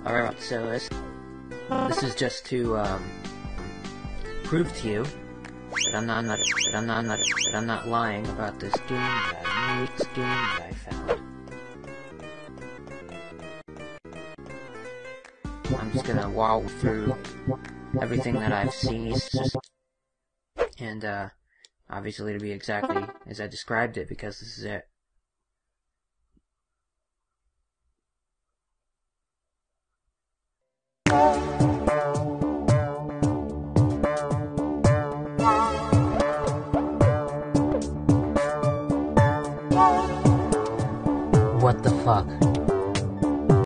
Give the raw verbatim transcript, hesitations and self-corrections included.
Alright, so this, this is just to, um, prove to you that I'm not, I'm not, that I'm not, I'm not, that I'm not lying about this doom that I made, this doom that I found. I'm just gonna walk through everything that I've seen, and, uh, obviously to be exactly as I described it, because this is it. What the fuck?